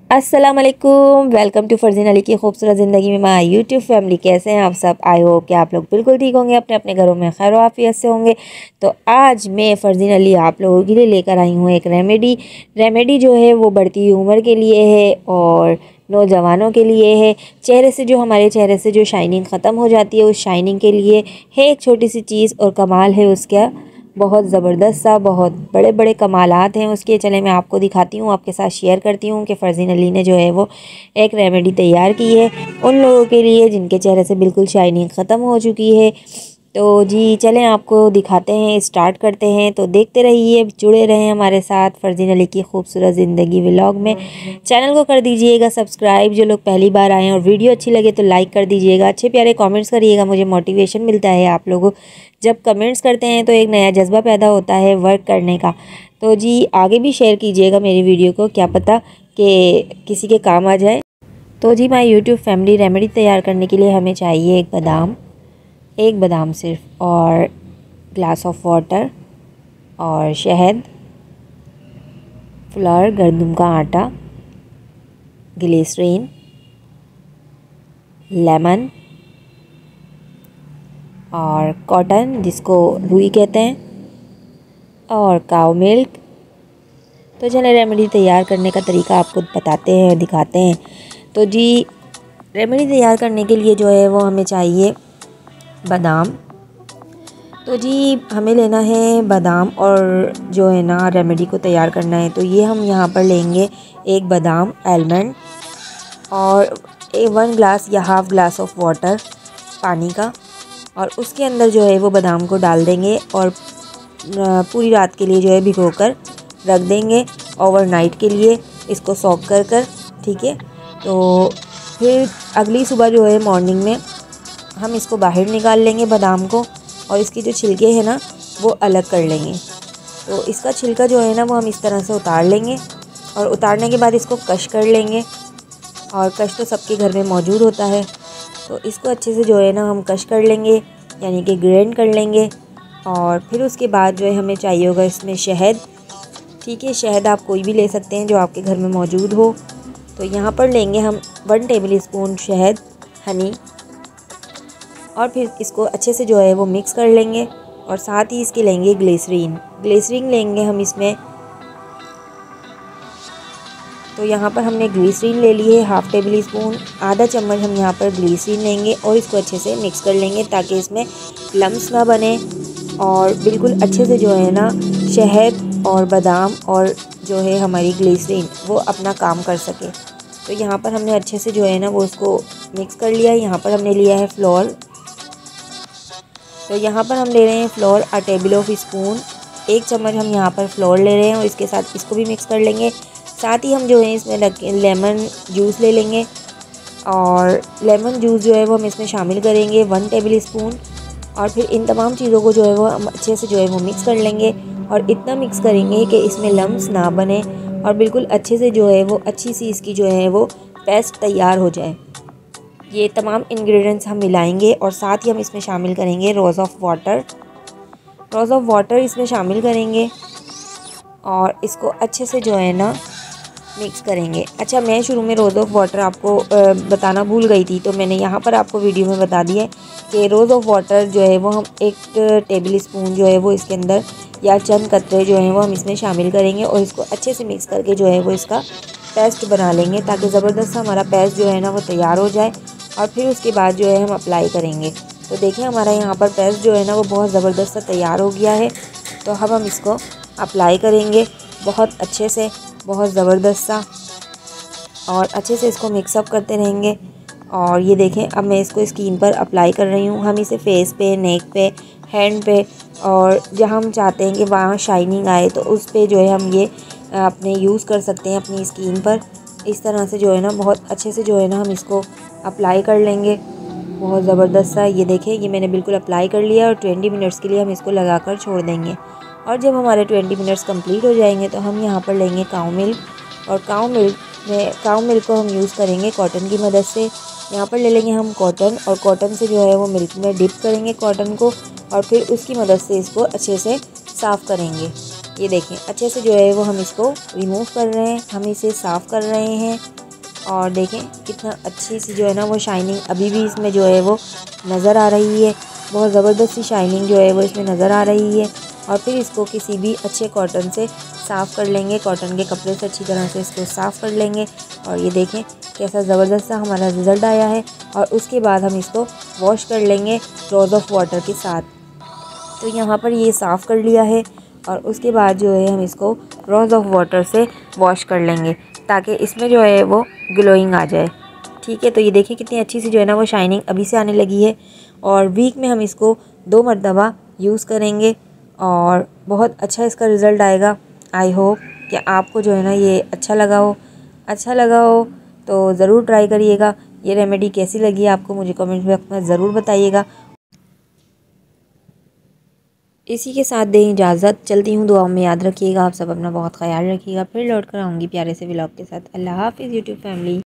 अस्सलाम वालेकुम, welcome to Farzeen Ali की खूबसूरत ज़िंदगी में माय यूट्यूब फैमिली। कैसे हैं आप सब? आई होप कि आप लोग बिल्कुल ठीक होंगे, अपने अपने घरों में खैर आफियत से होंगे। तो आज मैं फरजीन अली आप लोगों के लिए लेकर आई हूँ एक रेमेडी जो है वो बढ़ती हुई उम्र के लिए है और नौजवानों के लिए है। हमारे चेहरे से जो शाइनिंग ख़त्म हो जाती है उस शाइनिंग के लिए है एक छोटी सी चीज़ और कमाल है उसका बहुत ज़बरदस्त सा, बहुत बड़े बड़े कमालात हैं उसके। चले मैं आपको दिखाती हूँ, आपके साथ शेयर करती हूँ कि फ़रज़ीन अली ने जो है वो एक रेमेडी तैयार की है उन लोगों के लिए जिनके चेहरे से बिल्कुल शाइनिंग ख़त्म हो चुकी है। तो जी चलें आपको दिखाते हैं, स्टार्ट करते हैं। तो देखते रहिए, जुड़े रहें हमारे साथ फ़रज़ीन अली की खूबसूरत ज़िंदगी व्लॉग में। चैनल को कर दीजिएगा सब्सक्राइब, जो लोग पहली बार आए हैं, और वीडियो अच्छी लगे तो लाइक कर दीजिएगा। अच्छे प्यारे कमेंट्स करिएगा, मुझे मोटिवेशन मिलता है। आप लोगों जब कमेंट्स करते हैं तो एक नया जज्बा पैदा होता है वर्क करने का। तो जी आगे भी शेयर कीजिएगा मेरी वीडियो को, क्या पता कि किसी के काम आ जाए। तो जी माय यूट्यूब फैमिली, रेमेडी तैयार करने के लिए हमें चाहिए एक बादाम सिर्फ, और ग्लास ऑफ वाटर, और शहद, फ्लावर गंदम का आटा, ग्लिसरीन, लेमन और कॉटन जिसको रुई कहते हैं, और काऊ मिल्क। तो चलिए रेमेडी तैयार करने का तरीका आपको बताते हैं, दिखाते हैं। तो जी रेमेडी तैयार करने के लिए जो है वो हमें चाहिए बादाम। तो जी हमें लेना है बादाम, और जो है ना रेमेडी को तैयार करना है तो ये हम यहाँ पर लेंगे एक बादाम आलमंड, और 1 ग्लास या हाफ़ ग्लास ऑफ वाटर पानी का, और उसके अंदर जो है वो बादाम को डाल देंगे और पूरी रात के लिए जो है भिगोकर रख देंगे, ओवरनाइट के लिए इसको सॉक कर ठीक है। तो फिर अगली सुबह जो है मॉर्निंग में हम इसको बाहर निकाल लेंगे बादाम को, और इसकी जो छिलके हैं ना वो अलग कर लेंगे। तो इसका छिलका जो है ना वो हम इस तरह से उतार लेंगे, और उतारने के बाद इसको कश कर लेंगे, और कश तो सबके घर में मौजूद होता है। तो इसको अच्छे से जो है ना हम कश कर लेंगे, यानी कि ग्राइंड कर लेंगे। और फिर उसके बाद जो है हमें चाहिए होगा इसमें शहद। ठीक है, शहद आप कोई भी ले सकते हैं जो आपके घर में मौजूद हो। तो यहाँ पर लेंगे हम 1 टेबल स्पून शहद, हनी, और फिर इसको अच्छे से जो है वो मिक्स कर लेंगे। और साथ ही इसके लेंगे ग्लिसरीन लेंगे हम इसमें। तो यहाँ पर हमने ग्लिसरीन ले ली है हाफ़ टेबल स्पून, आधा चम्मच हम यहाँ पर ग्लिसरीन लेंगे और इसको अच्छे से मिक्स कर लेंगे ताकि इसमें लम्स ना बने, और बिल्कुल अच्छे से जो है ना शहद और बादाम और जो है हमारी ग्लिसरीन वो अपना काम कर सके। तो यहाँ पर हमने अच्छे से जो है ना वो उसको मिक्स कर लिया है। यहाँ पर हमने लिया है फ्लोर। तो यहाँ पर हम ले रहे हैं फ्लोर 1 टेबल ऑफ स्पून, 1 चम्मच हम यहाँ पर फ्लोर ले रहे हैं, और इसके साथ इसको भी मिक्स कर लेंगे। साथ ही हम जो है इसमें लेमन जूस ले लेंगे, और लेमन जूस जो है वो हम इसमें शामिल करेंगे 1 टेबल स्पून। और फिर इन तमाम चीज़ों को जो है वो हम अच्छे से जो है वो मिक्स कर लेंगे, और इतना मिक्स करेंगे कि इसमें लम्स ना बने, और बिल्कुल अच्छे से जो है वो अच्छी सी इसकी जो है वो पेस्ट तैयार हो जाए। ये तमाम इंग्रेडिएंट्स हम मिलाएंगे, और साथ ही हम इसमें शामिल करेंगे रोज़ ऑफ वाटर इसमें शामिल करेंगे, और इसको अच्छे से जो है ना मिक्स करेंगे। अच्छा, मैं शुरू में रोज़ ऑफ वाटर आपको बताना भूल गई थी, तो मैंने यहाँ पर आपको वीडियो में बता दिया है कि रोज़ ऑफ वाटर जो है वो हम 1 टेबल स्पून जो है वो इसके अंदर, या चंद कतरे जो हैं वो हम इसमें शामिल करेंगे, और इसको अच्छे से मिक्स करके जो है वो इसका पेस्ट बना लेंगे ताकि ज़बरदस्त हमारा पेस्ट जो है ना वो तैयार हो जाए। और फिर उसके बाद जो है हम अप्लाई करेंगे। तो देखिए हमारा यहाँ पर पेस्ट जो है ना वो बहुत ज़बरदस्त सा तैयार हो गया है। तो अब हम इसको अप्लाई करेंगे बहुत अच्छे से, बहुत ज़बरदस्त सा, और अच्छे से इसको मिक्सअप करते रहेंगे। और ये देखें अब मैं इसको स्किन पर अप्लाई कर रही हूँ। हम इसे फेस पे, नेक पे, हैंड पे, और जहाँ हम चाहते हैं कि वहाँ शाइनिंग आए तो उस पे जो है हम ये अपने यूज़ कर सकते हैं अपनी स्किन पर। इस तरह से जो है ना बहुत अच्छे से जो है ना हम इसको अप्लाई कर लेंगे, बहुत ज़बरदस्त सा। ये देखें ये मैंने बिल्कुल अप्लाई कर लिया, और 20 मिनट्स के लिए हम इसको लगाकर छोड़ देंगे। और जब हमारे 20 मिनट्स कंप्लीट हो जाएंगे तो हम यहाँ पर लेंगे काऊ मिल्क, और काऊ मिल्क को हम यूज़ करेंगे कॉटन की मदद से। यहाँ पर ले लेंगे हम कॉटन, और कॉटन से जो है वो मिल्क में डिप करेंगे कॉटन को, और फिर उसकी मदद से इसको अच्छे से साफ़ करेंगे। ये देखें अच्छे से जो है वो हम इसको रिमूव कर रहे हैं, हम इसे साफ़ कर रहे हैं। और देखें कितना अच्छी सी जो है ना वो शाइनिंग अभी भी इसमें जो है वो नज़र आ रही है। बहुत ज़बरदस्त सी शाइनिंग जो है वो इसमें नज़र आ रही है। और फिर इसको किसी भी अच्छे कॉटन से साफ़ कर लेंगे, कॉटन के कपड़े से अच्छी तरह से इसको साफ़ कर लेंगे। और ये देखें कैसा ज़बरदस्त सा हमारा रिज़ल्ट आया है। और उसके बाद हम इसको वॉश कर लेंगे रोज़ ऑफ वाटर के साथ। तो यहाँ पर ये साफ़ कर लिया है और उसके बाद जो है हम इसको रोज़ ऑफ वाटर से वॉश कर लेंगे ताकि इसमें जो है वो ग्लोइंग आ जाए। ठीक है, तो ये देखिए कितनी अच्छी सी जो है ना वो शाइनिंग अभी से आने लगी है। और वीक में हम इसको 2 मरतबा यूज़ करेंगे और बहुत अच्छा इसका रिज़ल्ट आएगा। आई होप कि आपको जो है ना ये अच्छा लगा हो तो ज़रूर ट्राई करिएगा। ये रेमेडी कैसी लगी आपको मुझे कमेंट बॉक्स में ज़रूर बताइएगा। इसी के साथ दें इजाज़त, चलती हूँ, दुआ में याद रखिएगा। आप सब अपना बहुत ख्याल रखिएगा। फिर लौट कर आऊँगी प्यारे से व्लॉग के साथ। अल्लाह हाफ़िज़ यूट्यूब फैमिली।